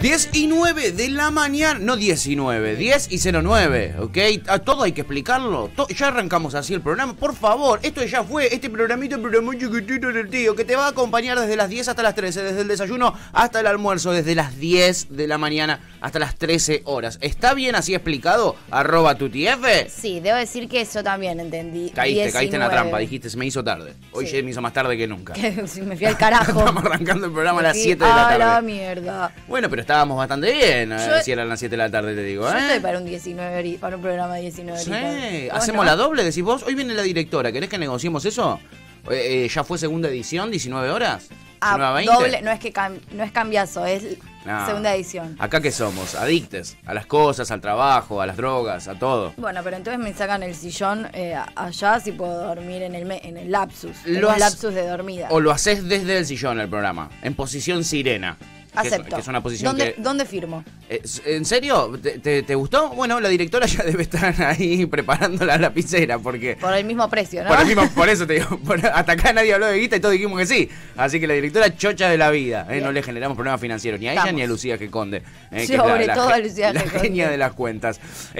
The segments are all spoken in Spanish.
10 y 9 de la mañana, no 19, 10 y 09, ¿ok? A todo hay que explicarlo. Ya arrancamos así el programa, por favor. Esto ya fue, este programita, el programa chiquitito del tío, que te va a acompañar desde las 10 hasta las 13, desde el desayuno hasta el almuerzo, desde las 10 de la mañana hasta las 13 horas. ¿Está bien así explicado? @tutf. Sí, debo decir que eso también entendí. Caíste en la trampa, dijiste, se me hizo tarde. Hoy Sí. se me hizo más tarde que nunca. Si me fui al carajo. Estamos arrancando el programa a las 7 de la tarde. la mierda. Bueno, pero estábamos bastante bien, si eran las 7 de la tarde, te digo, Yo estoy para un 19 para un programa de 19 Sí, horitas. hacemos la doble, decís vos. Hoy viene la directora, ¿querés que negociemos eso? ¿Ya fue segunda edición, 19 horas? ¿19 a 20? Doble, no es cambiazo, es No. segunda edición. ¿Acá qué somos? Adictes a las cosas, al trabajo, a las drogas, a todo. Bueno, pero entonces me sacan el sillón allá si puedo dormir en el lapsus. Lo Un has- lapsus de dormida. O lo haces desde el sillón el programa, en posición sirena. Acepto. Que es una posición ¿Dónde firmo? ¿En serio? ¿Te gustó? Bueno, la directora ya debe estar ahí preparando la lapicera, porque... Por el mismo precio, ¿no? Por eso te digo, hasta acá nadie habló de guita y todos dijimos que sí. Así que la directora chocha de la vida, no le generamos problemas financieros ni a ella Estamos. ni a Lucía Geconde, que es Sobre todo a Lucía la Geconde. genia de las cuentas.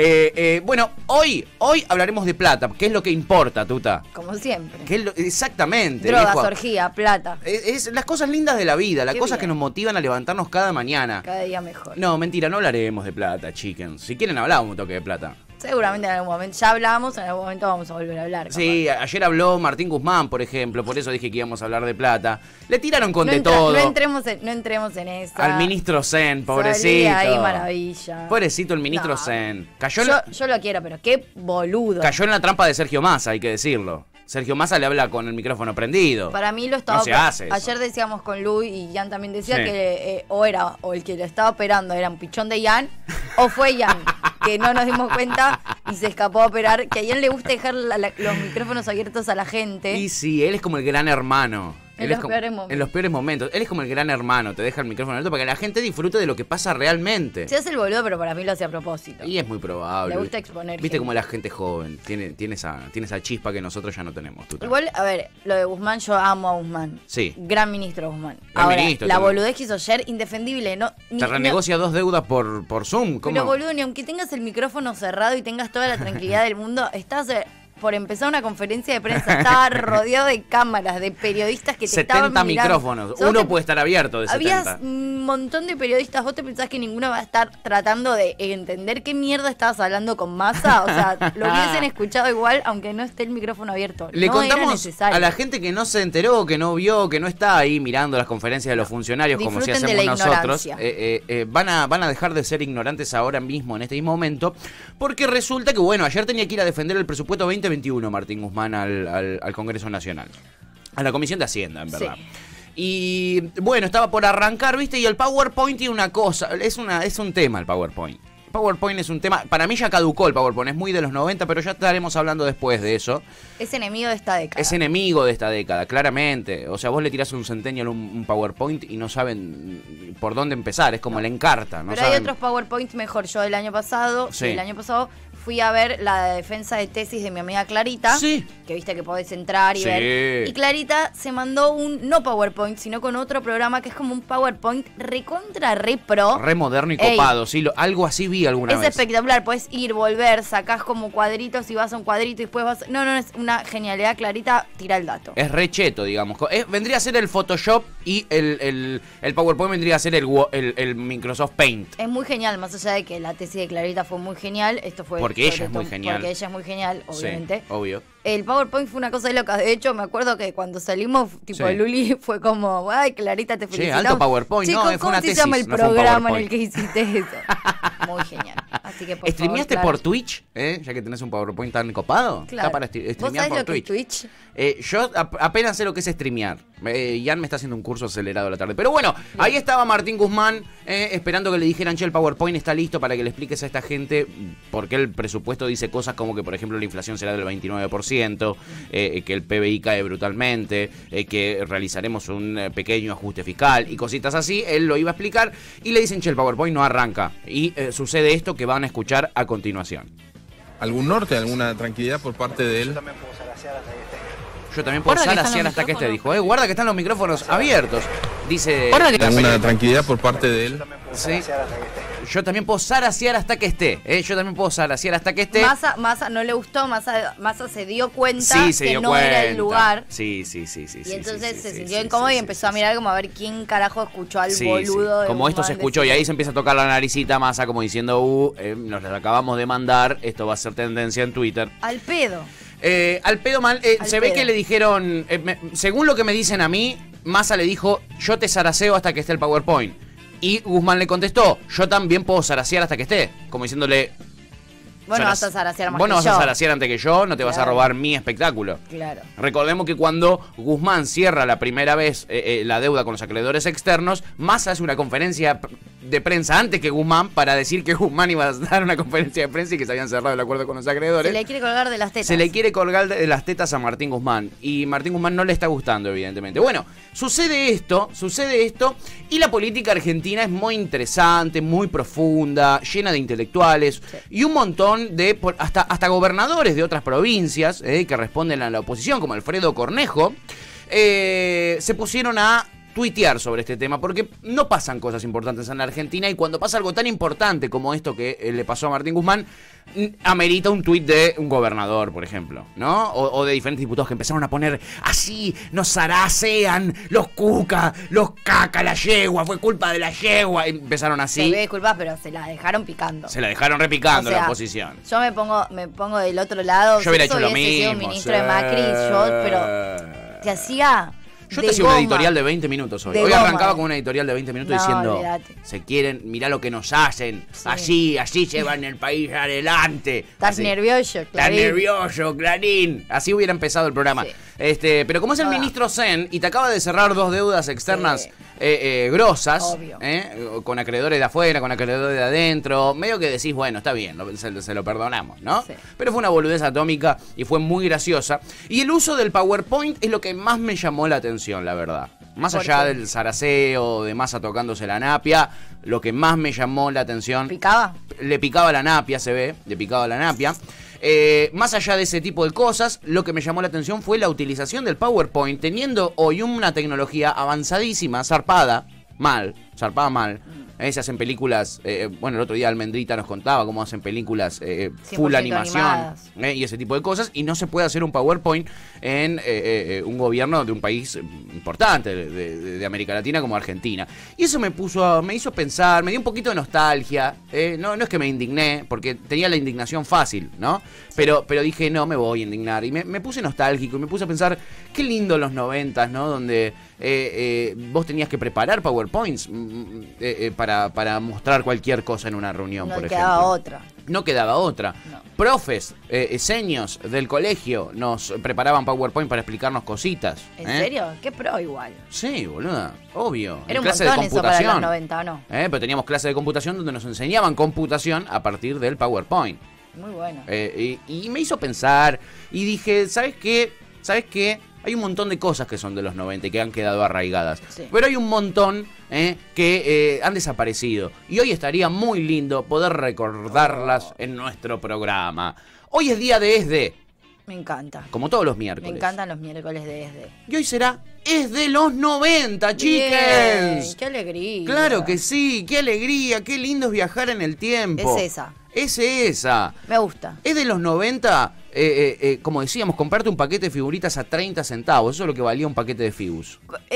Bueno, hoy hablaremos de plata, que es lo que importa, Tuta. Como siempre. Exactamente. Drogas, viejo. orgía, plata. Es las cosas lindas de la vida, las Qué cosas bien. que nos motivan a levantarnos cada mañana. Cada día mejor. No, mentira, no hablaremos de plata, chickens. Si quieren hablamos un toque de plata. Seguramente en algún momento. Ya hablamos, en algún momento vamos a volver a hablar. Sí, ayer habló Martín Guzmán, por ejemplo, por eso dije que íbamos a hablar de plata. Le tiraron con de todo. No entremos en eso. Al ministro Zen, pobrecito. Salí ahí, maravilla. Pobrecito el ministro No. Zen. Yo lo quiero, pero qué boludo. Cayó en la trampa de Sergio Massa, hay que decirlo. Sergio Massa le habla con el micrófono prendido. Para mí lo estaba. No se hace eso. Ayer decíamos con Lu y Jan también decía Sí. que o el que lo estaba operando era un pichón de Jan o fue Jan, que no nos dimos cuenta y se escapó a operar. Que a Jan le gusta dejar los micrófonos abiertos a la gente. Y sí, él es como el gran hermano. En Él los es como- peores momentos. En los peores momentos. Él es como el gran hermano, te deja el micrófono abierto para que la gente disfrute de lo que pasa realmente. Se hace el boludo, pero para mí lo hace a propósito. Y es muy probable. Le gusta exponer Viste gente. como la gente joven tiene esa chispa que nosotros ya no tenemos. Tuta. Igual, a ver, lo de Guzmán, yo amo a Guzmán. Sí. Gran ministro Guzmán. Gran Ahora, ministro la también. boludez que hizo ayer, indefendible. No, Te renegocia 2 deudas por Zoom. ¿Cómo? Pero boludo, ni aunque tengas el micrófono cerrado y tengas toda la tranquilidad del mundo, estás por empezar una conferencia de prensa, estaba rodeado de cámaras, de periodistas que te 70 estaban mirando. micrófonos. Solo Uno te- puede estar abierto de 70. Habías un montón de periodistas, vos te pensás que ninguno va a estar tratando de entender qué mierda estabas hablando con Massa, o sea, lo hubiesen escuchado igual aunque no esté el micrófono abierto. Le no era contamos necesario. a la gente que no se enteró, que no vio, que no está ahí mirando las conferencias de los funcionarios como si Disfruten de hacemos la nosotros. ignorancia. Van a dejar de ser ignorantes ahora mismo, en este mismo momento, porque resulta que, bueno, ayer tenía que ir a defender el presupuesto 2021 Martín Guzmán al Congreso Nacional. A la Comisión de Hacienda, en verdad. Sí. Y bueno, estaba por arrancar, ¿viste? Y el PowerPoint tiene una cosa, es un tema el PowerPoint. PowerPoint es un tema, para mí ya caducó el PowerPoint, es muy de los 90, pero ya estaremos hablando después de eso. Es enemigo de esta década. Es enemigo de esta década, claramente. O sea, vos le tirás a un Centennial un PowerPoint y no saben por dónde empezar, es como el Encarta. No Pero hay saben- otros PowerPoints mejor. Yo el año pasado, Sí. fui a ver la defensa de tesis de mi amiga Clarita. Sí. Que viste que podés entrar y Sí. ver. Y Clarita se mandó un, no PowerPoint, sino con otro programa que es como un PowerPoint recontra re pro. Re moderno y Ey. copado, sí, algo así vi alguna Es vez. espectacular, puedes ir, volver, sacás como cuadritos y vas a un cuadrito y después vas... No, es una genialidad, Clarita, tira el dato. Es re cheto, digamos. Vendría a ser el Photoshop y el PowerPoint vendría a ser el Microsoft Paint. Es muy genial, más allá de que la tesis de Clarita fue muy genial, esto fue... Porque ella sobre es muy todo genial. Porque ella es muy genial, obviamente. Sí, obvio. El PowerPoint fue una cosa de loca. De hecho, me acuerdo que cuando salimos, tipo, Sí. Luli fue como, ay, Clarita, te Che, felicitamos. alto PowerPoint, Che, no, fue ¿cómo una se tesis, llama el no fue un programa en PowerPoint. el que hiciste eso? Muy genial. Así que, por ¿Streameaste favor, por Twitch? Ya que tenés un PowerPoint tan copado. Claro. Está para ¿Vos streamear sabés por lo que es Twitch. Twitch? Yo apenas sé lo que es streamear. Jan me está haciendo un curso acelerado a la tarde. Pero bueno, ahí estaba Martín Guzmán esperando que le dijeran, che, el PowerPoint está listo para que le expliques a esta gente por qué el presupuesto dice cosas como que, por ejemplo, la inflación será del 29%, que el PBI cae brutalmente, que realizaremos un pequeño ajuste fiscal y cositas así. Él lo iba a explicar y le dicen, che, el PowerPoint no arranca. Y sucede esto que van a escuchar a continuación. ¿Algún norte, alguna tranquilidad por parte de él? Yo también puedo ser así, ahora te Yo también puedo zarasear hasta que esté, dijo. Guarda que están los micrófonos abiertos. Dice... Tengo una tranquilidad por parte de él. Sí. Yo también puedo zarasear hasta que esté. Yo también puedo zarasear hasta que esté. Massa no le gustó, Massa se dio cuenta que no cuenta. era el lugar. Sí. Y entonces se sintió incómodo y empezó a mirar como a ver quién carajo escuchó al boludo. Como esto se escuchó y ahí se empieza a tocar la naricita Massa como diciendo, nos la acabamos de mandar, esto va a ser tendencia en Twitter. Al pedo. Al pedo mal. Se ve que le dijeron, según lo que me dicen a mí, Massa le dijo, yo te zaraceo hasta que esté el PowerPoint. Y Guzmán le contestó, yo también puedo zarasear hasta que esté. Como diciéndole... Bueno, vas a zarasear más Vos no que vas a zarasear antes que yo, no te vas a Claro. robar mi espectáculo. Claro. Recordemos que cuando Guzmán cierra la primera vez la deuda con los acreedores externos, Massa hace una conferencia de prensa antes que Guzmán para decir que Guzmán iba a dar una conferencia de prensa y que se habían cerrado el acuerdo con los acreedores. Se le quiere colgar de las tetas. Se le quiere colgar de las tetas a Martín Guzmán. Y Martín Guzmán no le está gustando, evidentemente. Bueno, sucede esto. Y la política argentina es muy interesante, muy profunda, llena de intelectuales. Sí. Y un montón de hasta gobernadores de otras provincias que responden a la oposición, como Alfredo Cornejo, se pusieron a tuitear sobre este tema, porque no pasan cosas importantes en la Argentina, y cuando pasa algo tan importante como esto que le pasó a Martín Guzmán, amerita un tuit de un gobernador, por ejemplo, ¿no? O de diferentes diputados que empezaron a poner así, nos zarasean, los cuca, los caca, la yegua, fue culpa de la yegua, y empezaron así. Se ve disculpas, pero se la dejaron picando. Se la dejaron repicando, o sea, la oposición. Yo me pongo del otro lado. Yo hubiera hecho lo mismo. Sido ministro de Macri, pero te hacía... Yo te hacía una editorial de 20 minutos hoy. Hoy arrancaba con una editorial de 20 minutos diciendo, olvidate. Se quieren, mirá lo que nos hacen, sí. así llevan el país adelante. Estás nervioso, Clarín. Estás nervioso, Clarín. Así hubiera empezado el programa. Sí. Pero como es el ministro Zen y te acaba de cerrar 2 deudas externas grosas, con acreedores de afuera, con acreedores de adentro, medio que decís, bueno, está bien, se lo perdonamos, ¿no? Sí. Pero fue una boludez atómica y fue muy graciosa. Y el uso del PowerPoint es lo que más me llamó la atención, la verdad. Más allá del zaraceo, de Massa tocándose la napia, lo que más me llamó la atención... ¿Picaba? Le picaba la napia, se ve, le picaba la napia. Más allá de ese tipo de cosas, lo que me llamó la atención fue la utilización del PowerPoint, teniendo hoy una tecnología avanzadísima, zarpada mal. Se hacen películas, bueno, el otro día Almendrita nos contaba cómo hacen películas full animación y ese tipo de cosas, y no se puede hacer un PowerPoint en un gobierno de un país importante de América Latina como Argentina. Y eso me hizo pensar, me dio un poquito de nostalgia, no es que me indigné, porque tenía la indignación fácil, ¿no? Pero dije, no me voy a indignar, y me puse nostálgico, y me puse a pensar, qué lindo los 90s, ¿no? Donde vos tenías que preparar PowerPoints para mostrar cualquier cosa en una reunión, por ejemplo. No quedaba otra. No. Profes, seños del colegio nos preparaban PowerPoint para explicarnos cositas. ¿En serio? Qué pro igual. Sí, boluda, obvio. Era un clase montón de computación. Eso para los 90, ¿o no? Pero teníamos clase de computación donde nos enseñaban computación a partir del PowerPoint. Muy bueno. Y me hizo pensar y dije, ¿sabes qué? Hay un montón de cosas que son de los 90 y que han quedado arraigadas. Sí. Pero hay un montón que han desaparecido. Y hoy estaría muy lindo poder recordarlas en nuestro programa. Hoy es día de ESDE. Me encanta. Como todos los miércoles. Me encantan los miércoles de ESDE. Y hoy será Es de los 90, chickens. ¡Qué alegría! Claro que sí, qué alegría, qué lindo es viajar en el tiempo. Es esa. Me gusta. Es de los 90, como decíamos, comprarte un paquete de figuritas a 30 centavos. Eso es lo que valía un paquete de figus.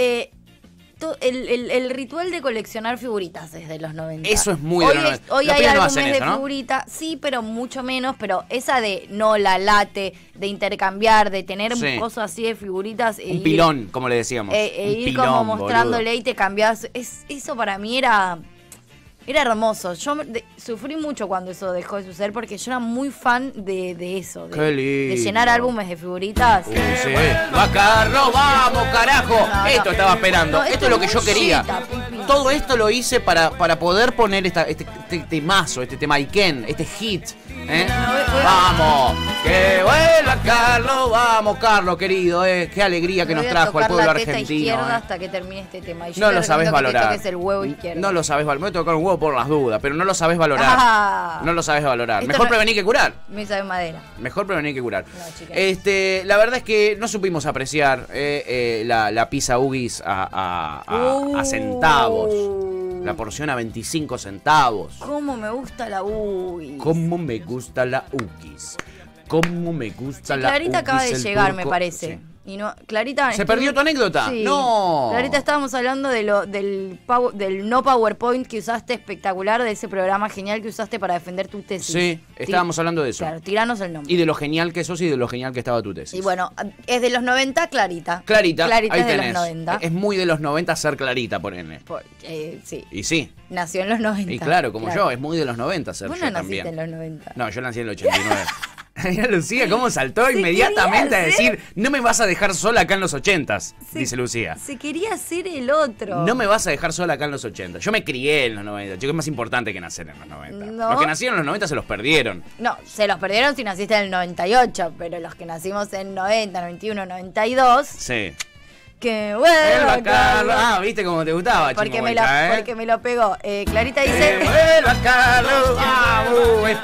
El ritual de coleccionar figuritas es de los 90. Eso es muy de los 90. Hoy hay álbumes de figuritas, sí, pero mucho menos. Pero esa de la late, de intercambiar, de tener un coso así de figuritas. Un pilón, como le decíamos. Ir pilón, como mostrándole, boludo. Y te cambiás. Eso para mí era hermoso. Yo sufrí mucho cuando eso dejó de suceder, porque yo era muy fan de eso. De llenar álbumes de figuritas. Sí. ¡Va, Carlos! ¡Vamos, carajo! Esto estaba esperando. Esto es lo que yo quería. Todo esto lo hice para poder poner este temazo, este tema Iken, este hit. ¡Vamos! ¡Que vuelva Carlos! ¡Vamos, Carlos, querido! ¡Qué alegría que nos trajo al pueblo argentino! Izquierda hasta que termine este tema. Y no lo sabes valorar. El huevo izquierdo. No lo sabes valorar. Me voy a tocar un huevo todo por las dudas, pero no lo sabes valorar. No lo sabes valorar. Esto Mejor no- prevenir que curar. Mesa de madera. Mejor prevenir que curar. No, chica. La verdad es que no supimos apreciar la pizza Huggies a centavos. La porción a 25 centavos. ¿Cómo me gusta la Huggies? ¿Cómo me gusta la Huggies? ¿Cómo me gusta la Clarita acaba de Huggies, el llegar, turco? me parece. Sí. Y no, Clarita. ¿Se perdió tu anécdota? Sí. No. Clarita, estábamos hablando del no PowerPoint que usaste espectacular, de ese programa genial que usaste para defender tu tesis. Sí, estábamos hablando de eso. Claro, tiranos el nombre. Y de lo genial que sos y de lo genial que estaba tu tesis. Y bueno, es de los 90, Clarita. Clarita, ahí es de tenés. los 90. Es muy de los 90 ser Clarita, ponele. Sí. Y sí. Nació en los 90. Y claro, como yo, es muy de los 90 ser Vos yo no naciste también. en los 90. No, yo nací en el 89. Mira Lucía, cómo saltó Se inmediatamente quería a decir, no me vas a dejar sola acá en los 80s, dice Lucía. Se quería ser el otro. No me vas a dejar sola acá en los 80. Yo me crié en los 90, chico, es más importante que nacer en los 90. No. Los que nacieron en los 90 se los perdieron. No, se los perdieron si naciste en el 98, pero los que nacimos en 90, 91, 92, Sí. que El vuelva Carlos. Carlos. Ah, viste cómo te gustaba, Porque me, Chimobocha, ¿eh? porque me lo pegó. Clarita dice... ¡Vuelva Carlos! Es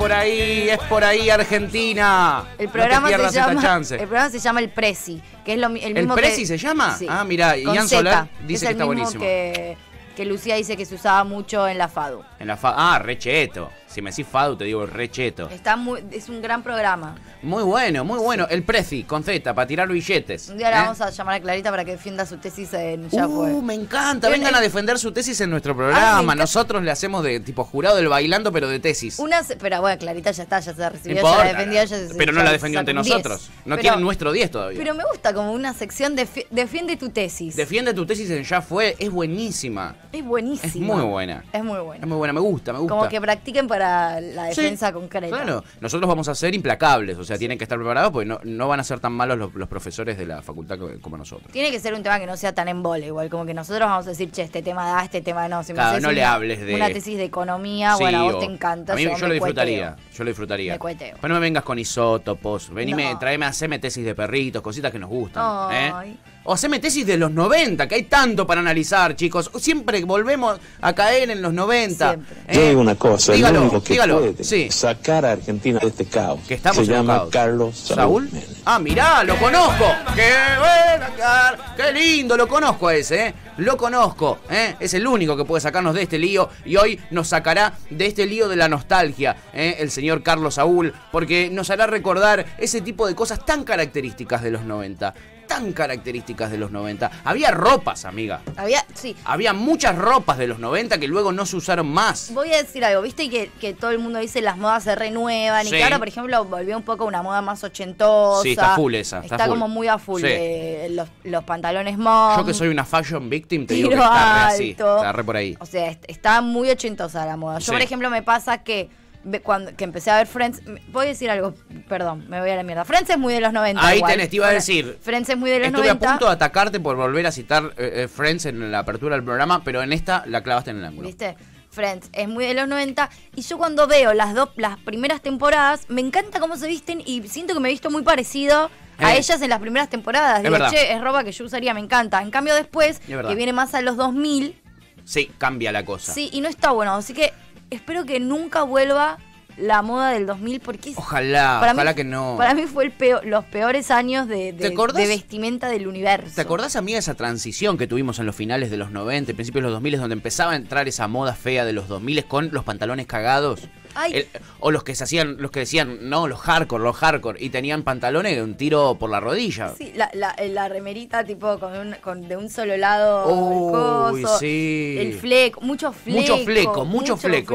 por ahí Argentina. El programa, no te pierdas esta chance. el programa se llama El Prezi, que es el mismo ¿El Prezi que, se llama? Sí. Ah, mirá, y Con Ian Z. Soler dice Es que el está mismo buenísimo. que Lucía dice que se usaba mucho en la FADU. Re cheto. Si me decís Fadu, te digo re cheto. Es un gran programa. Muy bueno, muy bueno. El Prezi, con Z, para tirar billetes. Un día la vamos a llamar a Clarita para que defienda su tesis en Ya Fue. Me encanta. Bien, Vengan a defender su tesis en nuestro programa. me encanta. Nosotros le hacemos de tipo jurado del bailando, pero de tesis. Pero bueno, Clarita ya está, ya se recibió, No importa, ya la defendió, ya se pero no ya la defendió sacó ante un 10. nosotros. No Pero- tienen nuestro 10 todavía. Pero me gusta como una sección defiende tu tesis. Defiende tu tesis en Ya Fue, es buenísima. Es buenísima. Es muy buena. Es muy buena. Es muy buena, me gusta. Como que practiquen para la defensa concreta. Claro, nosotros vamos a ser implacables, o sea, tienen que estar preparados porque no van a ser tan malos los profesores de la facultad como nosotros. Tiene que ser un tema que no sea tan embole, igual como que nosotros vamos a decir, che, este tema da, este tema no. Si me Claro, haces no le hables de... una tesis de economía, Sí, bueno, a vos o- te encanta. A mí, yo lo me disfrutaría, cueteo. yo lo disfrutaría. Me cueteo. Pero no me vengas con isótopos, venime, No. tráeme, haceme tesis de perritos, cositas que nos gustan. Ay. O haceme tesis de los 90, que hay tanto para analizar, chicos. Siempre volvemos a caer en los 90. Siempre. Yo digo una cosa, Dígalo, el único que dígalo, puede sí. sacar a Argentina de este caos Que estamos se en un llama caos. Carlos ¿Saúl? Menem. Ah, mirá, lo conozco. ¡Qué buena, qué lindo! Lo conozco a ese, ¿eh? Lo conozco, ¿eh? Es el único que puede sacarnos de este lío y hoy nos sacará de este lío de la nostalgia, ¿eh? El señor Carlos Saúl, porque nos hará recordar ese tipo de cosas tan características de los 90. Tan características de los 90. Había ropas, amiga. Sí. Había muchas ropas de los 90 que luego no se usaron más. Voy a decir algo, viste que todo el mundo dice las modas se renuevan Sí. y que ahora, por ejemplo, volvió un poco una moda más ochentosa. Sí, está full esa, está Está full. como muy a full. Sí. Los pantalones mom. Yo que soy una fashion victim te digo que tiro está re así, alto. está re por ahí. O sea, está muy ochentosa la moda. Yo, Sí. por ejemplo, me pasa que cuando empecé a ver Friends, voy a decir algo, perdón, me voy a la mierda. Friends es muy de los 90. Ahí igual. tenés, te iba a decir. Friends es muy de los Estuve 90. a punto de atacarte por volver a citar Friends en la apertura del programa, pero en esta la clavaste en el ángulo. ¿Viste? Friends es muy de los 90 y yo cuando veo las primeras temporadas me encanta cómo se visten y siento que me he visto muy parecido a ellas en las primeras temporadas. Es Digo, verdad. che, es ropa que yo usaría, me encanta. En cambio después, Es verdad. que viene más a los 2000, Sí, cambia la cosa. sí, y no está bueno. Así que espero que nunca vuelva la moda del 2000 porque Ojalá, para ojalá mí, que no. Para mí fue los peores años de acordás? vestimenta del universo. ¿Te acordás, amiga, esa transición que tuvimos en los finales de los 90, principios de los 2000, donde empezaba a entrar esa moda fea de los 2000 con los pantalones cagados? Ay. O los que decían, no, los hardcore, y tenían pantalones de un tiro por la rodilla. Sí, la remerita tipo de un solo lado. Uy, el coso, sí. El fleco, mucho fleco. Mucho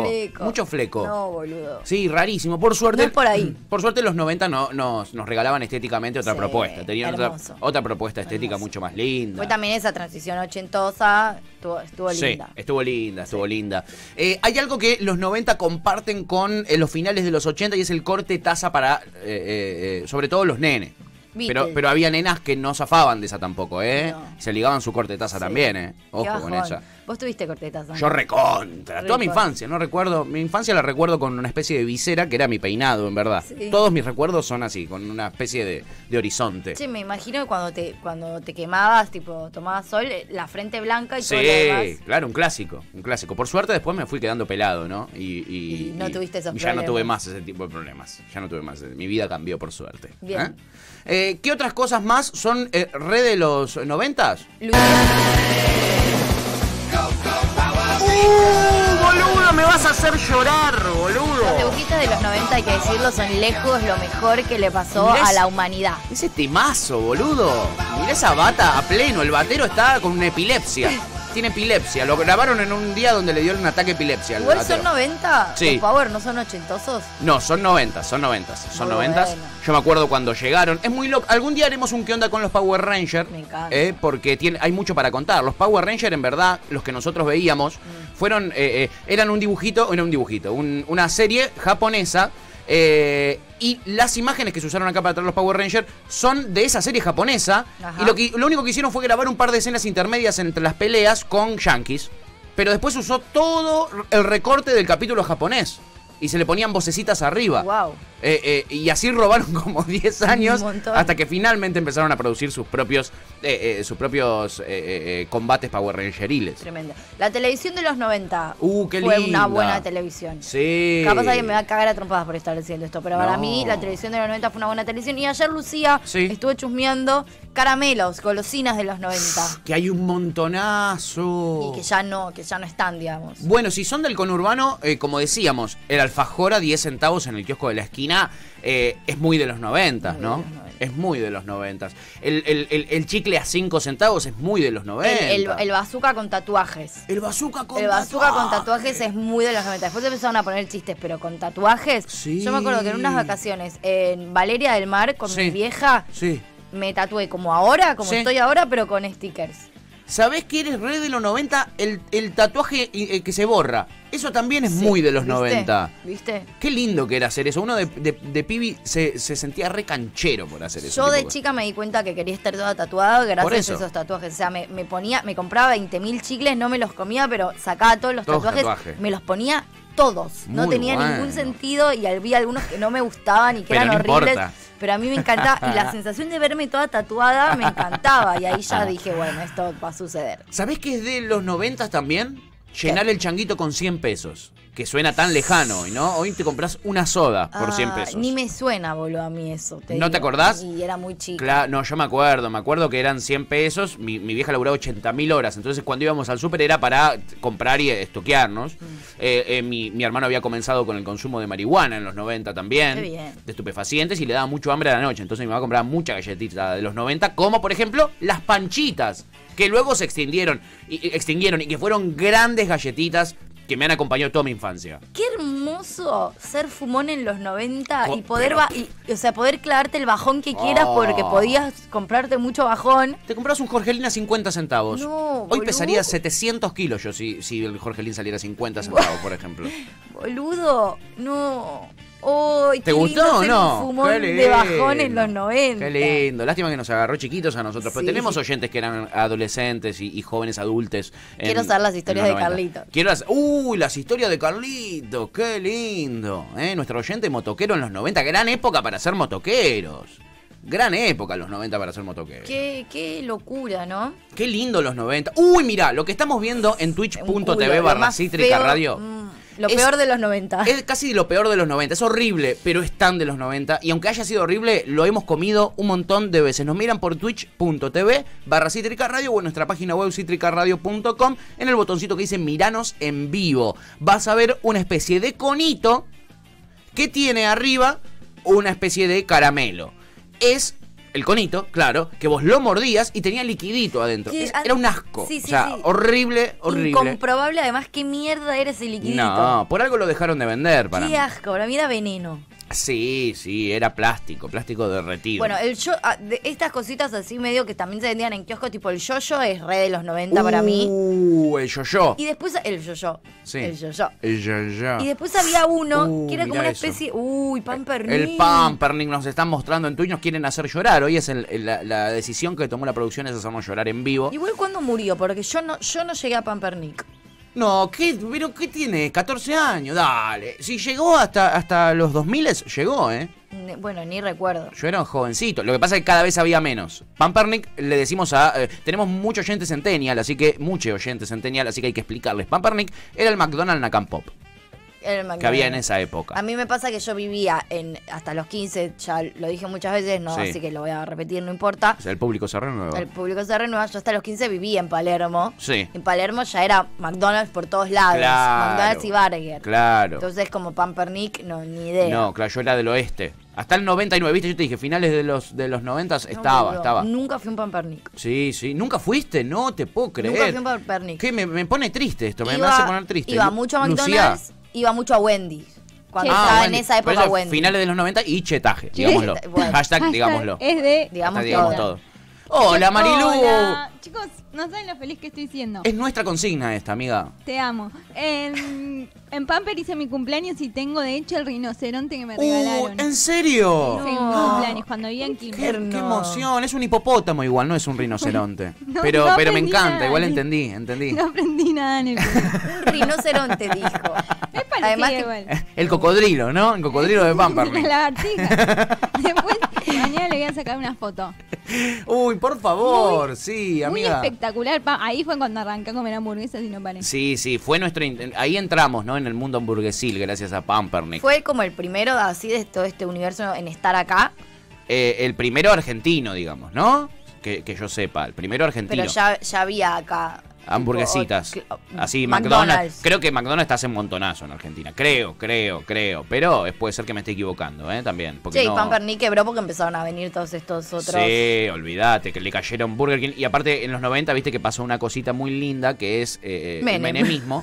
fleco. No, boludo. Sí, rarísimo. Por suerte. No es por ahí. Por suerte los 90 nos regalaban estéticamente otra Sí, propuesta. Tenían hermoso. otra propuesta estética mucho más linda. Fue también esa transición ochentosa, estuvo Sí, linda. estuvo linda. Hay algo que los 90 comparten con los finales de los 80 y es el corte taza para, sobre todo los nenes. Beatles. Pero había nenas que no zafaban de esa tampoco, ¿eh? No. Se ligaban su corte de taza también, Ojo con esa. ¿Vos tuviste corte de taza? Yo recontra. Toda mi infancia, no recuerdo. Mi infancia la recuerdo con una especie de visera que era mi peinado, en verdad. Sí. Todos mis recuerdos son así, con una especie de horizonte. Sí, me imagino que cuando te quemabas, tipo, tomabas sol, la frente blanca y todo lo demás. Sí, claro, un clásico. Por suerte después me fui quedando pelado, ¿no? Y no tuviste esos problemas. Ya no tuve más ese tipo de problemas. Ya no tuve más. Mi vida cambió, por suerte. Bien. ¿Qué otras cosas más son re de los 90s? Boludo, me vas a hacer llorar, boludo. Los dibujitos de los 90, hay que decirlo, son lejos lo mejor que le pasó a la humanidad. Ese temazo, boludo. Mirá esa bata a pleno, el batero está con una epilepsia. Tiene epilepsia, lo grabaron en un día donde le dio un ataque de epilepsia. ¿Igual son 90? Sí. Por favor, ¿no son ochentosos? No, son 90. Son 90. Bueno. Yo me acuerdo cuando llegaron. Es muy loco. Algún día haremos un qué onda con los Power Rangers. Me encanta. Porque hay mucho para contar. Los Power Rangers, en verdad, los que nosotros veíamos, fueron eran una serie japonesa. Y las imágenes que se usaron acá para traer los Power Rangers son de esa serie japonesa. Ajá. Y lo único que hicieron fue grabar un par de escenas intermedias entre las peleas con yankees. Pero después usó todo el recorte del capítulo japonés. Y se le ponían vocecitas arriba. Wow. Y así robaron como 10 años hasta que finalmente empezaron a producir sus propios combates Power Rangeriles. Tremendo. La televisión de los 90 qué fue linda. una buena televisión. Sí. Capaz alguien me va a cagar a trompadas por estar diciendo esto, pero para mí la televisión de los 90 fue una buena televisión. Y ayer, Lucía, estuve chusmeando caramelos, golosinas de los 90. Que hay un montonazo. Y que ya no están, digamos. Bueno, si son del conurbano, como decíamos, el alfajor a 10 centavos en el kiosco de la esquina es muy de los 90, ¿no? Es muy de los 90. El chicle a 5 centavos es muy de los 90. El bazooka con tatuajes. El bazooka con tatuajes es muy de los 90. Después empezaron a poner chistes, pero con tatuajes. Sí. Yo me acuerdo que en unas vacaciones en Valeria del Mar con mi vieja me tatué como estoy ahora, pero con stickers. ¿Sabés que eres re de los 90? El tatuaje que se borra. Eso también es muy de los 90. ¿Viste? Qué lindo que era hacer eso. Uno de pibi se sentía re canchero por hacer eso. Yo de chica me di cuenta que quería estar toda tatuada gracias a esos tatuajes. O sea, me compraba 20.000 chicles, no me los comía, pero sacaba todos los tatuajes. Me los ponía todos. No tenía ningún sentido y había algunos que no me gustaban y que eran horribles. Importa. Pero a mí me encantaba y la sensación de verme toda tatuada me encantaba y ahí ya dije, bueno, esto va a suceder. ¿Sabés que es de los 90 también? Llenar el changuito con 100 pesos. Que suena tan lejano, ¿no? Hoy te compras una soda por 100 pesos. Ni me suena, boludo, a mí eso. ¿No te acordás? Y era muy chica. Claro, no, yo me acuerdo que eran 100 pesos. Mi vieja laburaba 80.000 horas. Entonces cuando íbamos al súper era para comprar y estoquearnos. Mi hermano había comenzado con el consumo de marihuana en los 90 también. Qué bien. De estupefacientes y le daba mucho hambre a la noche. Entonces mi mamá compraba mucha galletita de los 90, como por ejemplo las panchitas, que luego se extinguieron y que fueron grandes galletitas que me han acompañado toda mi infancia. Qué hermoso ser fumón en los 90 y poder poder clavarte el bajón que quieras porque podías comprarte mucho bajón. Te compras un Jorgelín a 50 centavos. No, hoy pesaría 700 kilos yo si el Jorgelín saliera a 50 centavos, por ejemplo. Boludo, no. Oh, ¿te gustó o no? Fumón de bajón en los 90. Qué lindo. Lástima que nos agarró chiquitos a nosotros. Pero tenemos oyentes que eran adolescentes y jóvenes adultos. Quiero saber las historias de Carlito. Las historias de Carlito. Qué lindo. Nuestro oyente motoquero en los 90. Gran época para ser motoqueros. Gran época los 90 para ser motoqueros. Qué locura, ¿no? Qué lindo los 90. Uy, mirá, lo que estamos viendo en twitch.tv/Cítrica Radio. Lo peor de los 90. Es casi lo peor de los 90. Es horrible, pero es tan de los 90. Y aunque haya sido horrible, lo hemos comido un montón de veces. Nos miran por twitch.tv/Cítrica Radio o en nuestra página web citricaradio.com. En el botoncito que dice Miranos en vivo. Vas a ver una especie de conito que tiene arriba una especie de caramelo. Es el conito, claro, que vos lo mordías y tenía liquidito adentro. Era un asco. Horrible. Incomprobable, además, qué mierda era ese liquidito. No, por algo lo dejaron de vender para mí. Qué asco, para mí era veneno. Sí, era plástico derretido. Bueno, estas cositas así medio que también se vendían en kioscos, tipo el yo-yo es re de los 90 para mí. El yo-yo. Y después el yo-yo. Sí. El yo-yo. El yo-yo. Y después había uno que era como una eso. especie... Pampernick. El Pampernick nos están mostrando en Twitch, nos quieren hacer llorar. Hoy es la decisión que tomó la producción es hacernos llorar en vivo. Igual cuando murió, porque yo no llegué a Pampernick. No, ¿pero qué tiene? 14 años, dale. Si llegó hasta los 2000, llegó, ¿eh? Bueno, ni recuerdo. Yo era un jovencito. Lo que pasa es que cada vez había menos. Pampernick le decimos tenemos muchos oyentes centennial, así que hay que explicarles. Pampernick era el McDonald's Nacampop. Que había en esa época. A mí me pasa que yo vivía hasta los 15, ya lo dije muchas veces, no, Sí. así que lo voy a repetir, no importa. O sea, el público se renueva. El público se renueva, yo hasta los 15 vivía en Palermo. Sí. En Palermo ya era McDonald's por todos lados, Claro. McDonald's y Burger. Claro. Entonces como Pampernick, no, ni idea. No, claro, yo era del oeste. Hasta el 99, ¿viste? Yo te dije, finales de los 90 estaba. Nunca fui un Pampernick. Sí. ¿Nunca fuiste? No te puedo creer. Nunca fui un Pampernick. ¿Qué? Me pone triste esto, me hace poner triste. Iba mucho a McDonald's, iba mucho a Wendy's. Cuando Ah, estaba Wendy. en esa época Pero eso, Wendy. finales de los 90 y chetaje, digámoslo. Bueno. Hashtag, digámoslo. Es de... Digamos Digamos todo. todo. Hola, Marilu. Hola. Chicos, no saben lo feliz que estoy siendo. Es nuestra consigna esta, amiga. Te amo. En Pamper hice mi cumpleaños y tengo de hecho el rinoceronte que me regalaron. ¿En serio? Hice mi cumpleaños cuando vivía en Quilmes. Qué emoción, es un hipopótamo igual, no es un rinoceronte. No, pero no me aprendí encanta, nada. igual entendí. No aprendí nada en el Un rinoceronte, dijo. Es parecido Además que- igual. El cocodrilo, ¿no? El cocodrilo de La Pampernick. lagartija. Después, mañana le voy a sacar una foto. Uy, por favor, sí, Muy amiga. espectacular. Ahí fue cuando arranqué a comer hamburguesas y no paré. Sí, fue ahí entramos, ¿no? En el mundo hamburguesil, gracias a Pampernick. Fue como el primero así de todo este universo en estar acá. El primero argentino, digamos, ¿no? Que yo sepa, el primero argentino. Pero ya había acá. Hamburguesitas. tipo, Así, McDonald's. Creo que McDonald's está hace un montonazo en Argentina. Creo. Pero puede ser que me esté equivocando, también. Porque Sí, no... Pampernick quebró porque empezaron a venir todos estos otros. Sí, olvídate, que le cayeron Burger King. Y aparte, en los 90, viste que pasó una cosita muy linda, que es el menemismo.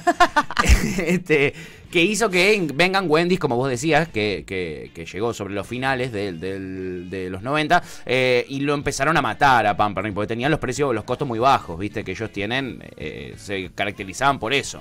Que hizo que vengan Wendy's, como vos decías, que llegó sobre los finales de los 90, y lo empezaron a matar a Pampernick, porque tenían los costos muy bajos, viste, que ellos tienen, se caracterizaban por eso,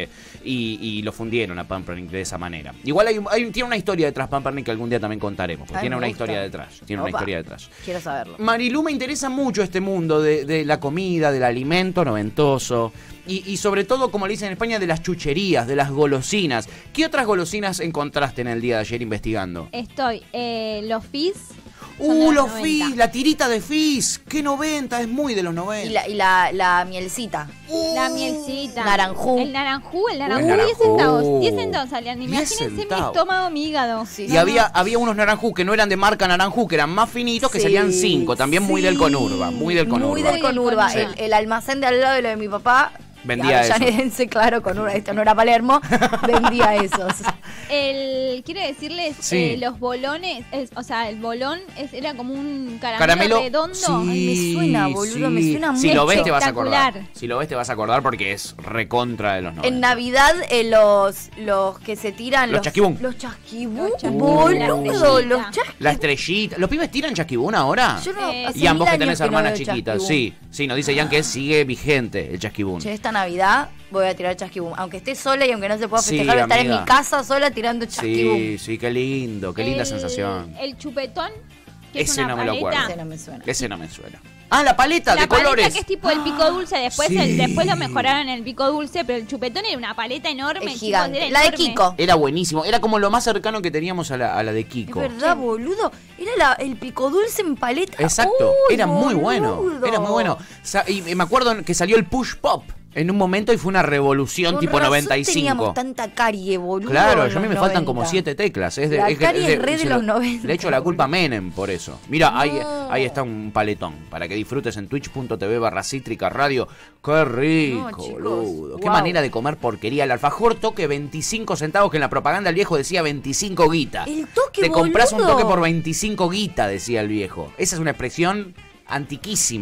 y lo fundieron a Pampernick de esa manera. Igual tiene una historia detrás Pampernick que algún día también contaremos, porque Ay, tiene me una gusta. historia detrás, Quiero saberlo. Marilu, me interesa mucho este mundo de la comida, del alimento noventoso y sobre todo, como le dicen en España, de las chucherías, de las golosinas. ¿Qué otras golosinas encontraste en el día de ayer investigando? Estoy, los Fizz. son de Los 90. Fizz, la tirita de Fizz. ¡Qué 90! Es muy de los 90. Y la mielcita. La mielcita. Naranjú. El naranjú, 10 naranjú. centavos. 10 centavos salían. 10 Imagínense mi centavos. estómago, mi hígado. Sí. Y había unos naranjú que no eran de marca naranjú, que eran más finitos, que Sí, salían 5. También muy sí. del Conurba. Muy del Conurba. Muy del Conurba. Sí. El almacén de al lado de lo de mi papá. Vendía eso. Avellanedense, claro, Conurba. Esto no era Palermo. Vendía esos. Quiero decirles, Sí. los bolones, o sea, el bolón era como un Caramelo redondo. Sí, Ay, me suena, boludo, me suena Si mucho. lo ves te vas a acordar. Espectacular. Si lo ves te vas a acordar porque es recontra de los 90. En Navidad, los que se tiran. Los chasquibún. Los chasquibún. Los chasquibún, Boludo, la los estrellita. chasquibún. La estrellita. ¿Los pibes tiran chasquibún ahora? Yo no, Y hace Y ambos 1000 que tenés años no hermanas veo chiquitas. chasquibún. Sí, nos dice Ian que sigue vigente el chasquibún. Che, esta Navidad voy a tirar chasquibún. Aunque esté sola y aunque no se pueda Sí, festejar, voy a estar en amiga. mi casa sola tirando chasquibún. Sí, qué lindo, qué linda sensación. El chupetón, que es Ese una no me lo paleta. acuerdo. Ese no me suena. Ese no me suena. Ah, la paleta La de paleta colores. que es tipo el pico dulce, después Sí. después lo mejoraron en el pico dulce, pero el chupetón era una paleta enorme. Es chicos, gigante. era La de enorme. Kiko. Era buenísimo. Era como lo más cercano que teníamos a la de Es Kiko. verdad, boludo. Era el pico dulce en paleta. Exacto. Uy, Era muy bueno. boludo. Era muy bueno. Y me acuerdo que salió el Push Pop en un momento y fue una revolución Con tipo razón 95. teníamos tanta carie, boludo. Claro, en yo a mí me los faltan 90. como 7 teclas. La carie es re de los 90. Le echo la culpa a boludo. Menem por eso. Mira, No. ahí está un paletón. Para que disfrutes en twitch.tv/Cítrica Radio. Qué rico, No, chicos, boludo. Qué wow. manera de comer porquería. El alfajor toque 25 centavos, que en la propaganda el viejo decía 25 guita. El toque, Te compras un boludo. toque por 25 guita, decía el viejo. Esa es una expresión antiquísima.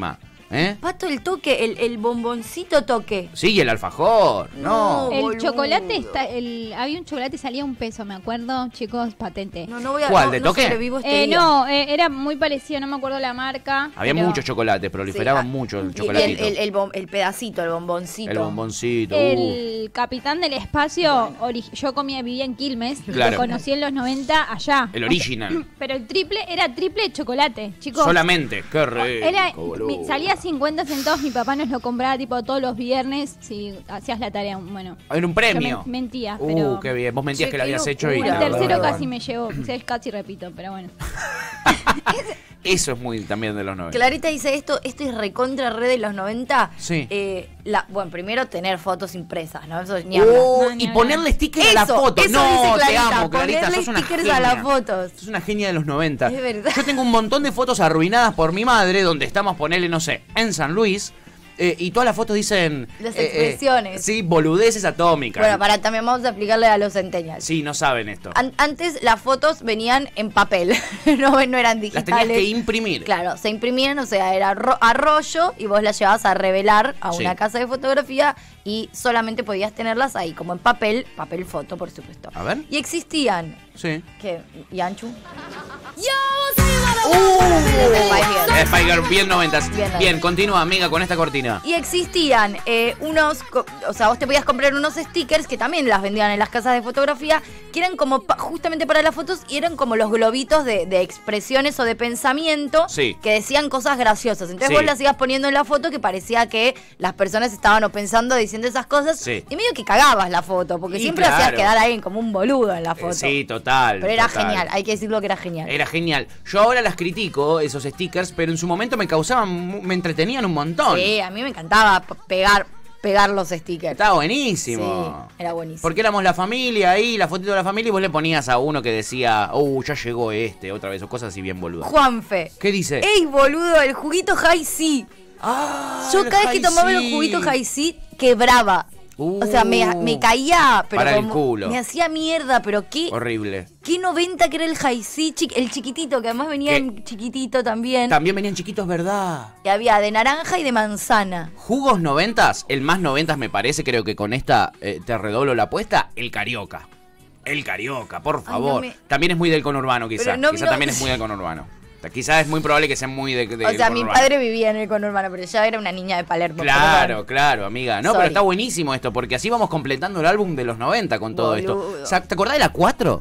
Pato, el toque, el bomboncito toque. Sí, y el alfajor. No. El boludo. chocolate, había un chocolate, salía $1, me acuerdo, chicos, patente. No voy a... ¿Cuál, no, de no toque? sobrevivo este día. No, era muy parecido, no me acuerdo la marca. Había pero muchos chocolates, proliferaban Sí, mucho el Y chocolatito. el pedacito, el bomboncito. El bomboncito. El capitán del espacio, yo vivía en Quilmes, Claro. lo conocí en los 90 allá. El original. Pero el triple era triple de chocolate, chicos. Solamente. Qué rico, boludo. Salía 50 centavos, mi papá nos lo compraba tipo todos los viernes si hacías la tarea. Bueno, Era un premio. yo mentía, pero Qué bien. Vos mentías Che, que lo qué habías hecho y... locura. el la tercero verdad, casi me llevó, casi repito, pero bueno. Eso es muy también de los 90. Clarita dice esto es recontra red de los 90. Sí. Bueno, primero tener fotos impresas, ¿no? Eso ni hablar. No, ni Y hablar. ponerle stickers a la Eso, foto. eso No, dice te Clarita, amo, Clarita. ponerle Sos una stickers genia. a las fotos. Sos una genia de los 90. Es verdad. Yo tengo un montón de fotos arruinadas por mi madre, donde estamos, ponele, no sé, en San Luis. Y todas las fotos dicen... Las expresiones. Sí, boludeces atómicas. Bueno, también vamos a explicarle a los centennials. Sí, no saben esto. Antes las fotos venían en papel, no eran digitales. Las tenías que imprimir. Claro, se imprimían, o sea, era a rollo y vos las llevabas a revelar a Sí. una casa de fotografía y solamente podías tenerlas ahí, como en papel foto, por supuesto. A ver. Y existían, Sí. ¿qué? ¿Yanchu? Spice Girl, bien 90s. Bien 90s. Bien, continúa, amiga, con esta cortina. Y existían o sea, vos te podías comprar unos stickers que también las vendían en las casas de fotografía, que eran como justamente para las fotos y eran como los globitos de expresiones o de pensamiento Sí. que decían cosas graciosas. Entonces Sí. vos las ibas poniendo en la foto que parecía que las personas estaban o pensando diciendo esas cosas Sí. y medio que cagabas la foto, porque Y siempre claro. hacías quedar a alguien como un boludo en la foto. Sí, total. Pero era total. genial, hay que decirlo que era genial. Era genial. Yo ahora las critico, esos stickers, pero en su momento me causaban, me entretenían un montón. Sí, a mí me encantaba pegar los stickers. Estaba buenísimo. Sí, era buenísimo. Porque éramos la familia ahí, la fotito de la familia, y vos le ponías a uno que decía, ya llegó otra vez, o cosas así bien boludas. Juanfe. ¿Qué dice? ¡Ey, boludo! El juguito Hi-C. Yo el cada vez que tomaba el Hi-C. juguito Hi-C quebraba. O sea, me caía, pero Para el como culo. me hacía mierda, pero Horrible. qué 90 que era el Hi-C, el chiquitito, que además venía ¿Qué? en chiquitito también. También venían chiquitos, ¿verdad? Que había de naranja y de manzana. Jugos 90s, el más 90s me parece, creo que con esta te redoblo la apuesta, el Carioca. El Carioca, por favor. no me- También es muy del conurbano, quizá. Pero no- Quizá no- también es muy del conurbano. Quizás es muy probable que sea muy de O sea, mi padre vivía en el conurbano, pero yo era una niña de Palermo. Claro, perdón. claro, amiga. No, Sorry. pero está buenísimo esto, porque así vamos completando el álbum de los 90 con todo Boludo. esto. O sea, ¿te acordás de la 4?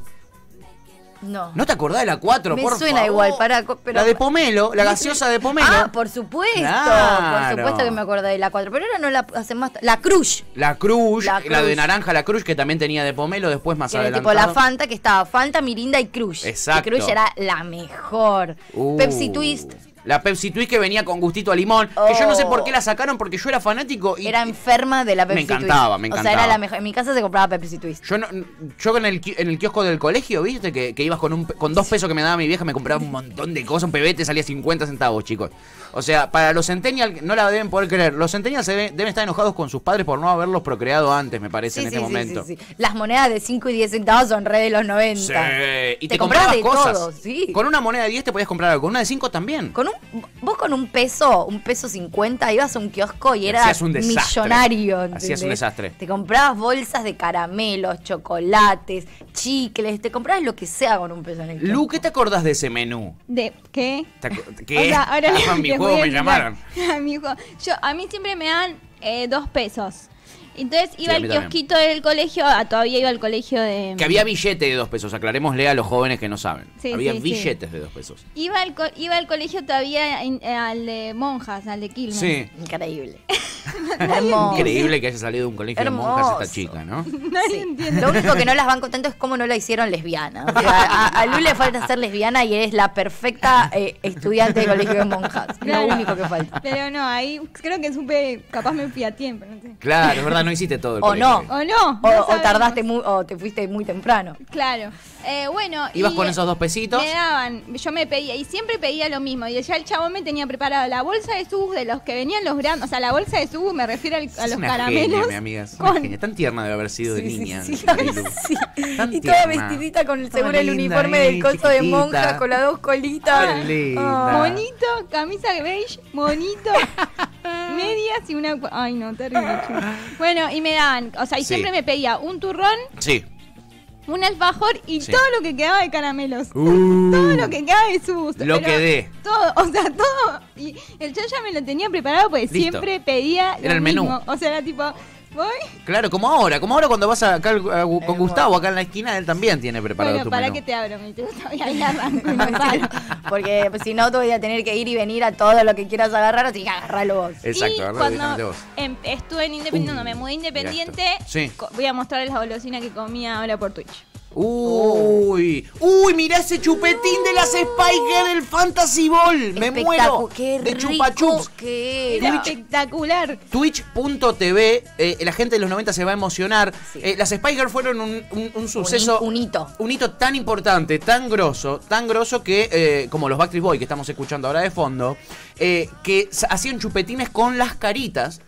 No. ¿No te acordás de la 4, Me por suena favor? igual, pero... La de Pomelo, la gaseosa de Pomelo. Ah, por supuesto. Claro. Por supuesto que me acordé de la 4. Pero ahora no la hacen más. La Crush. La Crush, La la de Crush. naranja, la Crush, que también tenía de Pomelo, después más Que era adelantado. tipo la Fanta, que estaba Fanta, Mirinda y Crush. Exacto. Y Crush era la mejor. Pepsi Twist. La Pepsi Twist que venía con gustito a limón. Que yo no sé Oh. por qué la sacaron, porque yo era fanático y... Era enferma de la Pepsi Twist. encantaba, me O sea, encantaba. era la mejor. En mi casa se compraba Pepsi Twist. Yo en el kiosco del colegio, ¿viste? Que ibas con 2 pesos que me daba mi vieja, me compraba un montón de cosas. Un pebete salía 50 centavos, chicos. O sea, para los centennials, no la deben poder creer. Los centennials deben estar enojados con sus padres por no haberlos procreado antes, me parece, en este momento. Sí. Las monedas de 5 y 10 centavos son re de los 90. Sí, y te te comprabas comprabas de cosas. todo, sí. Con una moneda de 10 te podías comprar algo, con una de 5 también. Vos con un peso 50, ibas a un kiosco y eras Hacías un desastre. millonario. Hacías un ¿entendés? desastre. Te comprabas bolsas de caramelos, chocolates, chicles, te comprabas lo que sea con un peso en el kiosco. Lu, ¿qué te acordás de ese menú? ¿De qué? ¿Qué? O sea, ahora A mi les juego voy a me explicar. llamaron. A mi juego. A mí siempre me dan 2 pesos. Entonces iba a al mí también. kiosquito del colegio, todavía iba al colegio de... Que había billete de 2 pesos, aclarémosle a los jóvenes que no saben. Sí, había sí, sí. billetes de 2 pesos. Iba al colegio todavía al de monjas, al de Quilmes. Sí. Increíble. Hermoso. Increíble que haya salido de un colegio de monjas esta Hermoso. chica, ¿no? Nadie Sí. entiende. Lo único que no las banco tanto es cómo no la hicieron lesbiana. O sea, a Lu le falta ser lesbiana y eres la perfecta estudiante de colegio de monjas. Claro. Lo único que falta. Pero no, ahí creo que supe, capaz me fui a tiempo, no sé. Claro, es verdad, no hiciste todo el O colegio. no. O no. O tardaste o te fuiste muy temprano. Claro. Bueno. Ibas y, con esos 2 pesitos. Me daban, yo me pedía, y siempre pedía lo mismo. Y ya el chabón me tenía preparado la bolsa de Subus de los que venían los grandes. O sea, la bolsa de Subus me refiero a Es los una caramelos. genia, mi amiga. Es una genia. Tan tierna debe haber sido de niña. Sí. Tan Y toda tierna. vestidita con el Toda seguro el linda, uniforme del coso de chiquitita. monja con las 2 colitas. Qué linda. Monito, camisa beige, monito, medias y una... Ay, no, terrible. chico. Bueno, y me daban, o sea, y Sí. siempre me pedía un turrón, Sí. un alfajor y Sí. todo lo que quedaba de caramelos. Todo lo que quedaba de sus. Lo que dé. Todo, o sea, todo. Y el chat ya me lo tenía preparado porque Listo. siempre pedía Era lo el menú. mismo. O sea, era tipo, voy. Claro, como ahora cuando vas acá con Gustavo, acá en la esquina, él también tiene preparado Bueno, tu ¿para menú. qué te abro? Me gusta, y ahí arranco y no paro. Porque si no, te voy a tener que ir y venir a todo lo que quieras agarrar, así que agarralo vos. Exacto, Y agarrá directamente cuando vos. estuve en Independiente, no, me mudé a Independiente, mirá esto. Sí. voy a mostrarles la golosina que comía ahora por Twitch. Uy, mirá ese chupetín de las Spice Girls del Fantasy Ball. Me muero. Qué de rico Chupa Chups. que Era era. espectacular. Twitch.tv, la gente de los 90 se va a emocionar. Sí. Las Spice Girls fueron un suceso. Un hito. Un hito tan importante, tan grosso que, como los Backstreet Boys que estamos escuchando ahora de fondo, que hacían chupetines con las caritas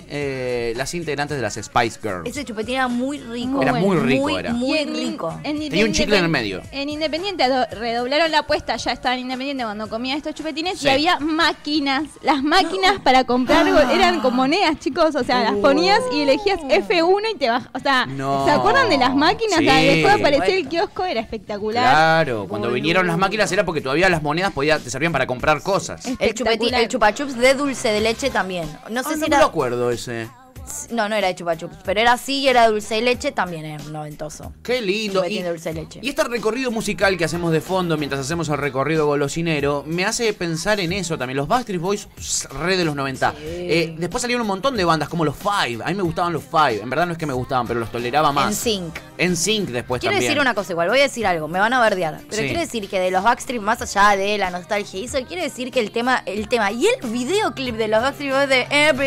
de las integrantes de las Spice Girls. Ese chupetín era muy rico. Era muy rico, era. Muy Y en- rico. Tenía un chicle en el medio. En Independiente redoblaron la apuesta, ya estaba en Independiente cuando comía estos chupetines Sí. y había máquinas. Las máquinas para comprar eran con monedas, chicos. O sea, las ponías y elegías F1 y te bajas. O sea, No. ¿se acuerdan de las máquinas? Sí. O sea, después apareció el kiosco, era espectacular. Claro, cuando Boludo. vinieron las máquinas era porque todavía las monedas te servían para comprar cosas. El chupa chups de dulce de leche también. No sé Ah, si no era. me lo acuerdo ese. No, no era de chupa chups, pero era así y era dulce de leche, también era noventoso. Qué lindo. Chupetín de dulce de leche. Y este recorrido musical que hacemos de fondo mientras hacemos el recorrido golosinero me hace pensar en eso también. Los Backstreet Boys, re de los 90. Después salieron un montón de bandas como los Five. A mí me gustaban los Five. En verdad no es que me gustaban, pero los toleraba más. NSYNC. NSYNC después Quiero también. decir una cosa igual, voy a decir algo, me van a verdear. Pero Sí. quiero decir que de los Backstreet, más allá de la nostalgia y eso, quiero decir que el tema y el videoclip de los Backstreet Boys de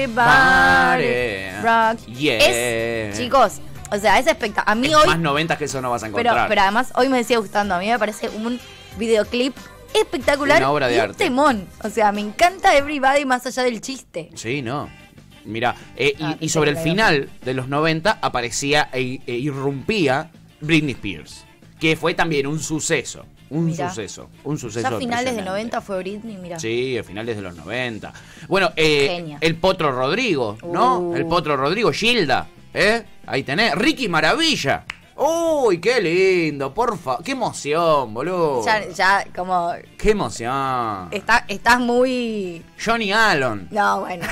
Everybody Rock Yeah. es, chicos, o sea, es espectacular. A mí Es hoy, más 90 que eso no vas a encontrar. pero además hoy me decía gustando, a mí me parece un videoclip espectacular. Una obra de y arte. un temón. O sea, me encanta Everybody más allá del chiste. Sí, no. Mira, y te sobre el creo. final de los 90 aparecía e irrumpía Britney Spears, que fue también un suceso. Un Mirá. suceso. Ya a finales de impresionante. 90 fue Britney, mira. Sí, a finales de los 90. Bueno, Genia. el Potro Rodrigo, ¿no? El Potro Rodrigo, Gilda, ¿eh? Ahí tenés. Ricky Maravilla. Uy, qué lindo, porfa. Qué emoción, boludo. Ya como Qué emoción. estás muy. Johnny Allen. No, bueno,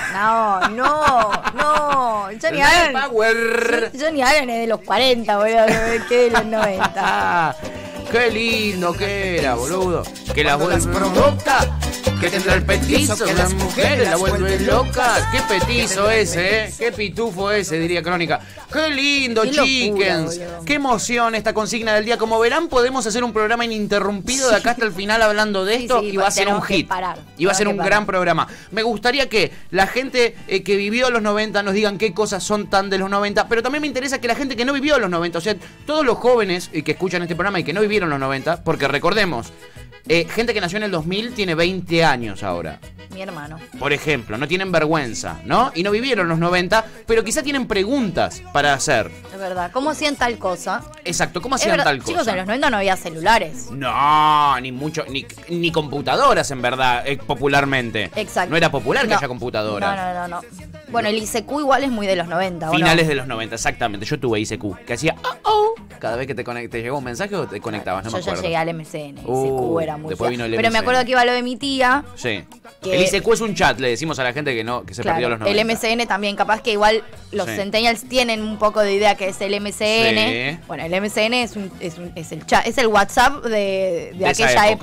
no. Johnny Light Allen. Power. Johnny Allen es de los 40, boludo, que de los 90. Ah, qué lindo que era, boludo. Que la vuelve loca. Que tendrá el petizo, que las mujeres la vuelven loca. Qué petizo ese, Qué pitufo ese, diría Crónica. Qué lindo, Qué locura, chickens. boludo. Qué emoción esta consigna del día. Como verán, podemos hacer un programa ininterrumpido de acá hasta el final hablando de Sí, esto sí, y va a ser un tenemos que hit. parar. Y va a ser un Tenemos que gran parar. programa. Me gustaría que la gente que vivió los 90 nos digan qué cosas son tan de los 90, pero también me interesa que la gente que no vivió los 90, o sea, todos los jóvenes que escuchan este programa y que no vivieron los 90, porque recordemos, gente que nació en el 2000 tiene 20 años ahora. Mi hermano. Por ejemplo, no tienen vergüenza, ¿no? Y no vivieron los 90, pero quizá tienen preguntas para hacer. Es verdad. ¿Cómo hacían tal cosa? Exacto, ¿cómo Es hacían verdad, tal cosa? chicos, en los 90 no había celulares. No, ni mucho, ni computadoras en verdad, popularmente. Exacto. No era popular que No. haya computadoras. No. Bueno, el ICQ igual es muy de los 90, ¿o no? Finales de los 90, exactamente. Yo tuve ICQ, que hacía cada vez que te llegó un mensaje o te conectabas, no Yo me ya acuerdo. llegué al MCN. ICQ era muy después feo. vino el Pero me MSN. acuerdo que iba lo de mi tía. Sí. Que- El ICQ es un chat, le decimos a la gente que se Claro, perdió los 90. el MCN también, capaz que igual los Sí. centennials tienen un poco de idea que es el MCN. Sí. Bueno, el MCN es el chat, es el WhatsApp de esa aquella época. época.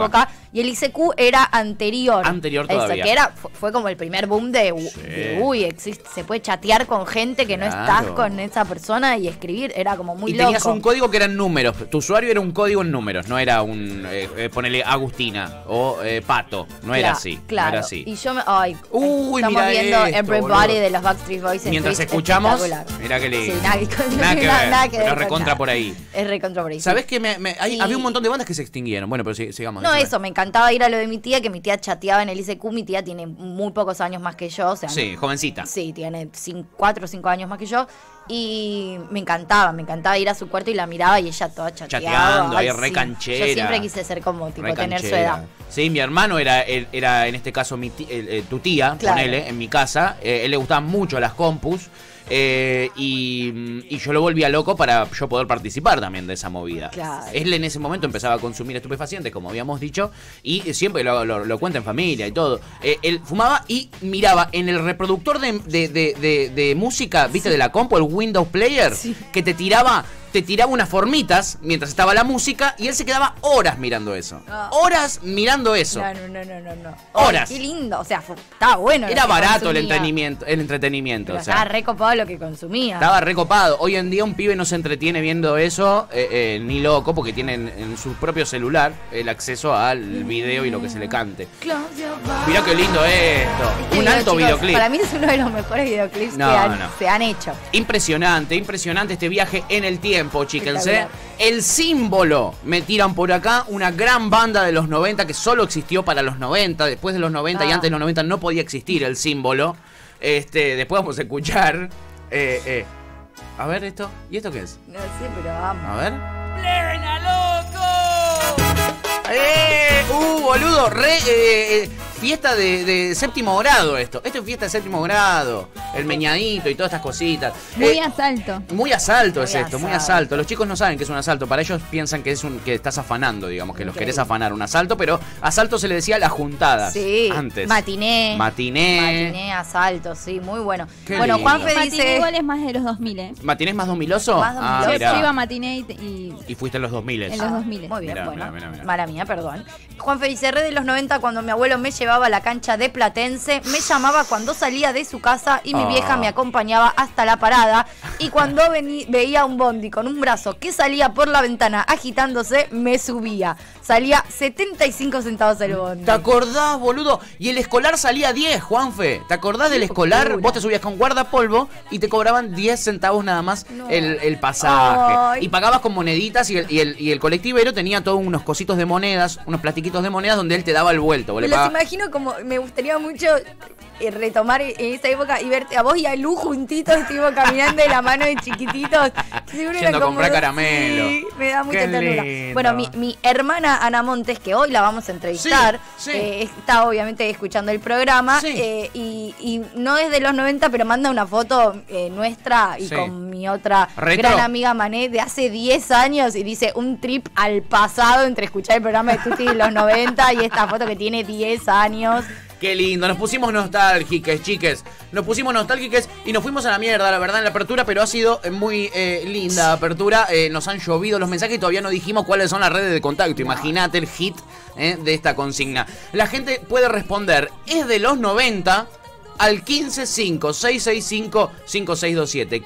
Y el ICQ era anterior. Anterior todavía. Eso, que fue como el primer boom de se puede chatear con gente que no estás con esa persona y escribir. Era como muy loco. Tenías un código que eran números. Tu usuario era un código en números, no era un ponele Agustina o Pato. No era así. Claro. No era así. Y yo estamos viendo Everybody de los Backstreet Boys en mientras Twitch, escuchamos, mirá que lindo. Sí, nada que ver. Pero recontra por ahí. Es recontra por ahí. ¿Sabés que había un montón de bandas que se extinguieron? Bueno, pero sigamos. No, eso, me encantaba ir a lo de mi tía, que mi tía chateaba en el ICQ. Mi tía tiene muy pocos años más que yo. O sea, sí, jovencita. Sí, tiene 4 o 5 años más que yo. Y me encantaba ir a su cuarto y la miraba y ella toda chateando, ahí re canchera. Yo siempre quise ser como, tipo, tener su edad. Sí, mi hermano era en este caso tu tía, ponele, en mi casa. Él le gustaban mucho las compus. Y yo lo volvía loco para yo poder participar también de esa movida. Claro. Él en ese momento empezaba a consumir estupefacientes, como habíamos dicho, y siempre lo cuenta en familia y todo. Él fumaba y miraba en el reproductor de música, ¿viste? De la compu, el Windows Player, que te tiraba unas formitas mientras estaba la música y él se quedaba horas mirando eso. Horas mirando eso. No. Horas. Qué lindo. O sea, estaba bueno. Era barato el entretenimiento. Pero o sea, estaba recopado lo que consumía. Estaba recopado. Hoy en día un pibe no se entretiene viendo eso, ni loco, porque tienen en su propio celular el acceso al video y lo que se le cante. Mirá qué lindo esto. Un alto videoclip. Para mí es uno de los mejores videoclips que se han hecho. Impresionante este viaje en el tiempo. Chíquense. El símbolo, me tiran por acá, una gran banda de los 90 que solo existió para los 90, después de los 90 y antes de los 90 no podía existir el símbolo. Después vamos a escuchar. A ver esto. ¿Y esto qué es? No sé, pero vamos. A ver. ¡Plena, loco! Boludo, fiesta de séptimo grado esto. Esto es fiesta de séptimo grado. El meñadito y todas estas cositas. Muy asalto. Muy asalto es esto, muy asalto. Los chicos no saben que es un asalto. Para ellos piensan que que estás afanando, digamos, que los querés afanar. Un asalto, pero asalto se le decía a las juntadas. Sí. Antes. Matiné, asalto, sí, muy bueno. Qué bueno, lindo. Juanfe Matiné dice... igual es más de los 2000, ¿eh? ¿Matiné es más 2000oso? Más 2000oso. Yo iba a Matiné y fuiste en los 2000. En los 2000. Muy bien, Mirá, bueno. mirá. Mala mía, perdón. Juanfe dice, de los 90 cuando mi abuelo me llevaba a la cancha de Platense, me llamaba cuando salía de su casa y mi vieja me acompañaba hasta la parada, y cuando veía un bondi con un brazo que salía por la ventana agitándose, me subía. Salía 75 centavos el bondi. ¿Te acordás, boludo? Y el escolar salía 10, Juanfe. ¿Te acordás del escolar? Locura. Vos te subías con guardapolvo y te cobraban 10 centavos nada más el pasaje. Ay. Y pagabas con moneditas y el colectivero tenía todos unos cositos de monedas, unos plastiquitos de monedas donde él te daba el vuelto. Me los imagino como, me gustaría mucho retomar en esa época y verte a vos y a Lu juntitos, tipo caminando de la mano de chiquititos. Seguro yendo a comprar dos, caramelo. Sí, me da mucha Qué ternura. lindo. Bueno, mi hermana Ana Montes, que hoy la vamos a entrevistar, Sí. está obviamente escuchando el programa, Sí. y no es de los 90, pero manda una foto nuestra y Sí. con mi otra ¿Retro? gran amiga Mané de hace 10 años, y dice un trip al pasado entre escuchar el programa de Tutti de los 90 y esta foto que tiene 10 años. Qué lindo, nos pusimos nostálgiques, chiques. Nos pusimos nostálgiques y nos fuimos a la mierda, la verdad, en la apertura, pero ha sido muy linda apertura. Nos han llovido los mensajes y todavía no dijimos cuáles son las redes de contacto. Imagínate el hit de esta consigna. La gente puede responder, es de los 90... al 155-665-5627.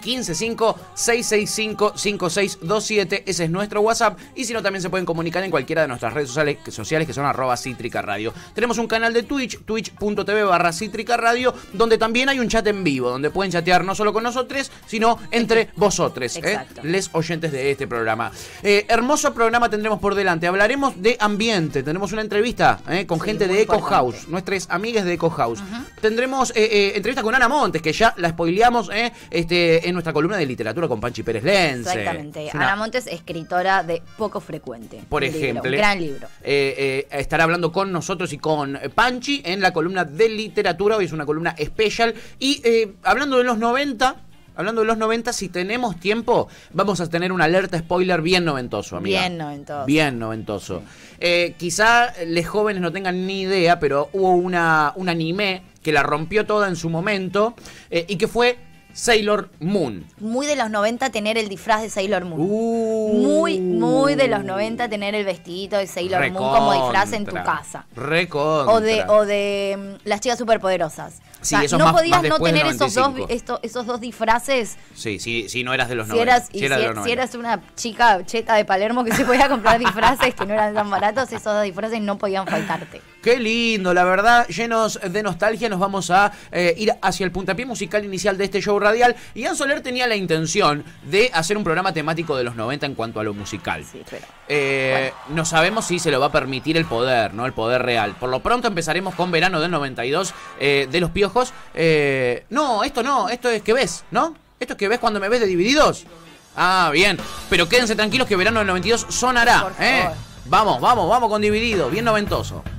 155-665-5627. Ese es nuestro WhatsApp. Y si no, también se pueden comunicar en cualquiera de nuestras redes sociales que son @CítricaRadio. Tenemos un canal de Twitch, twitch.tv/CítricaRadio, donde también hay un chat en vivo, donde pueden chatear no solo con nosotros, sino entre vosotros, les oyentes de este programa. Hermoso programa tendremos por delante. Hablaremos de ambiente. Tenemos una entrevista con gente de Eco House, nuestras amigas de Eco House. Tendremos entrevista con Ana Montes, que ya la spoileamos en nuestra columna de literatura con Panchi Pérez Lense. Exactamente. Ana Montes, escritora de Poco Frecuente. Por ejemplo. Un gran libro. Estará hablando con nosotros y con Panchi en la columna de literatura. Hoy es una columna especial. Y hablando de los 90... Hablando de los 90, si tenemos tiempo, vamos a tener una alerta spoiler bien noventoso, amiga. Bien noventoso. Quizá los jóvenes no tengan ni idea, pero hubo un anime que la rompió toda en su momento y que fue Sailor Moon. Muy de los 90 tener el disfraz de Sailor Moon. Muy de los 90 tener el vestidito de Sailor Moon como disfraz en tu casa. Recontra. O de las chicas superpoderosas. Sí, o sea, eso no más podías no después tener del 95. esos dos disfraces. Sí, no eras de los 90. Si eras una chica cheta de Palermo que se podía comprar disfraces que no eran tan baratos, esos dos disfraces no podían faltarte. Qué lindo, la verdad, llenos de nostalgia nos vamos a ir hacia el puntapié musical inicial de este show radial. Y Ian Soler tenía la intención de hacer un programa temático de los 90 en cuanto a lo musical. Sí, pero no sabemos si se lo va a permitir el poder, ¿no? El poder real. Por lo pronto empezaremos con Verano del 92 de Los Piojos. No, esto es que ves, ¿no? Esto es que ves cuando me ves de Divididos. Ah, bien, pero quédense tranquilos que Verano del 92 sonará, por favor. Vamos con Dividido, bien noventoso.